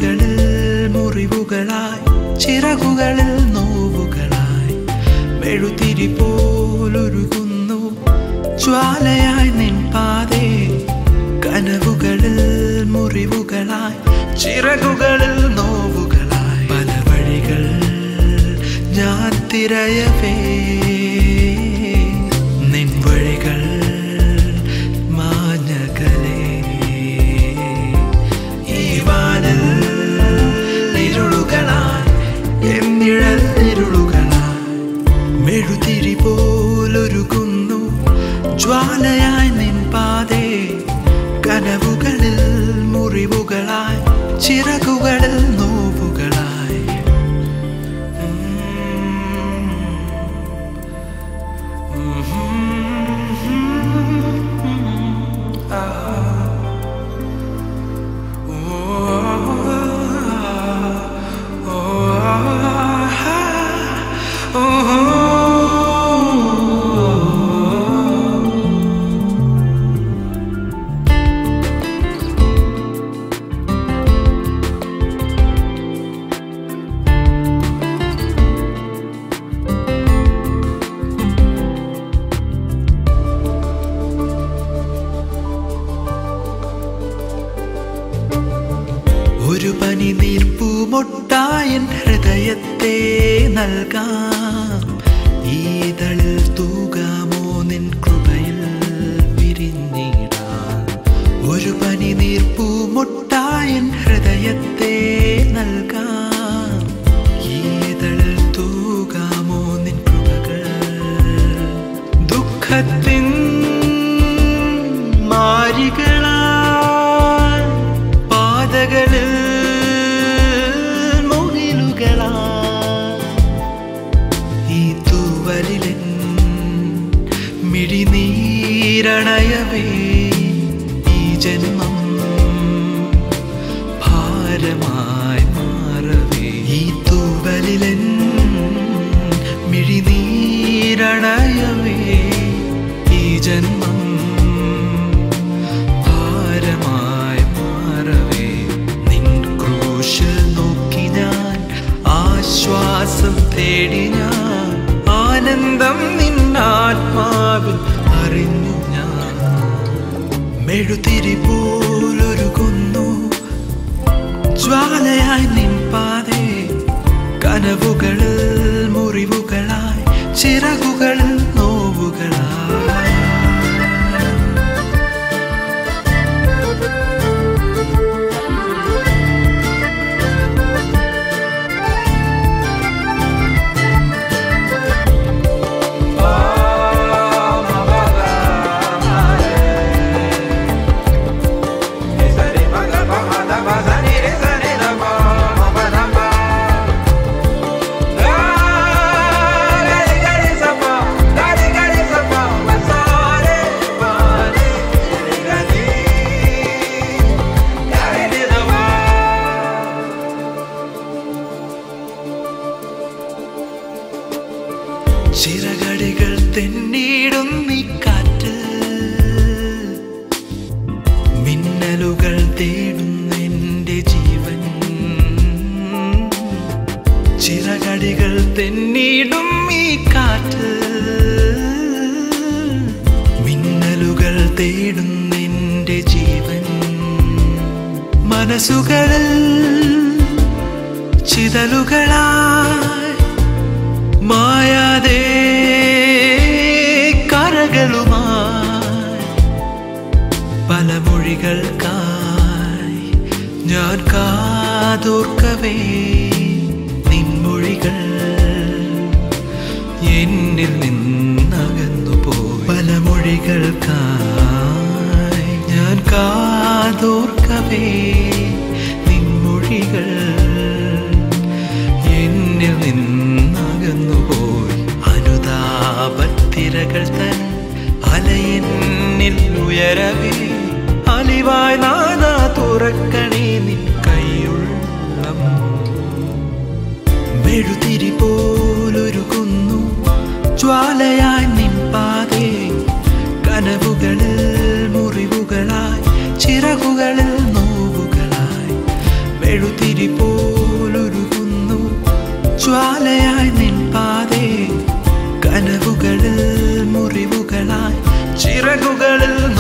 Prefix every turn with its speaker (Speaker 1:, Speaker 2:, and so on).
Speaker 1: കനവുകളിൽ മുറിവുകളായി ചിറകുകളിൽ നോവുകളായി മെഴുതിരി പോലൊരുകുന്നു ജ്വാലയായി നിൻ പാതേ കനവുകളിൽ മുറിവുകളായി ചിറകുകളിൽ നോവുകളായി പല വഴികൾ ഞാൻ തിരയവേ നിൻ വഴികൾ മാഞ്ഞകലേ ഈ വാനിൽ ഇരുളുകളായി എന്നിഴൽ ഇരുളുകളായി മെഴുതിരി പോലൊരുകുന്നു ജ്വാലയായി നിൻ പാതേ കനവുകളിൽ മുറിവുകളായി ചിറകുകളിൽ നോവുകളായി ഒരു പനി നീർപ്പൂമൊട്ടായൻ ഹൃദയത്തെ നൽകാം ഈതളിൽ തൂകാമോ നിൻ കൃപയിൽ വിരിഞ്ഞിടാം ഒരു പനി നീർപ്പൂമൊട്ടായൻ ഹൃദയത്തെ നൽകാം ഈതളിൽ തൂകാമോ നിൻ കൃപകൾ ദുഃഖത്തിൻ മാരികളാൽ പാതകളിൽ മിഴിനീരണയവേ ഈ ജന്മം ഭാരമായി മാറവേ ഈ തൂവലിലൻ മിഴിനീരണയവേ ഈ ജന്മം ഭാരമായി മാറവേ നിൻ ക്രൂശിൽ നോക്കി ഞാൻ ആശ്വാസം തേടി ഞാൻ ആനന്ദം നിന്നാത്മാവിൽ അറിഞ്ഞു ഞാൻ മെഴുതിരി പോലൊരുകുന്നു ജ്വാലയായി നിൻ പാതേ കനവുകളിൽ മുറിവുകളായി ചിറകുകളിൽ നോവുകളായി ചിറകടികൾ തെന്നിടും ഈ കാറ്റ് മിന്നലുകൾ തേടുന്ന എന്റെ ജീവൻ ചിറകടികൾ തെന്നിടും ഈ കാറ്റ് മിന്നലുകൾ തേടുന്ന എന്റെ ജീവൻ മനസ്സുകളിൽ ചിതലുകളായി മായാതെ കരകളുമായി പല മൊഴികൾക്കായി ഞാൻ കാതോർക്കവേ നിൻമൊഴികൾ എന്നിൽ നിന്നകന്നുപോയി പല മൊഴികൾക്കായി ഞാൻ കാതോർക്കവേ നിൻമൊഴികൾ എന്നിൽ നിന്നകന്നുപോയി അനുതാപത്തിരകൾ തൻ അലയെന്നിൽ ഉയരവേ അലിവായി നാദാ തുറക്കണേ നിൻ കൈയുള്ളം മെഴുതിരി പോലൊരുകുന്നു ജ്വാലയായി നിൻ പാതേ കനവുകളിൽ മുറിവുകളായി ചിറകുകളിൽ നോവുകളായി മെഴുതി തിരി പോലൊരുകുന്നു ജ്വാലയായി നിൻ പാതേ കനവുകളിൽ മുറിവുകളായി ചിറകുകളിൽ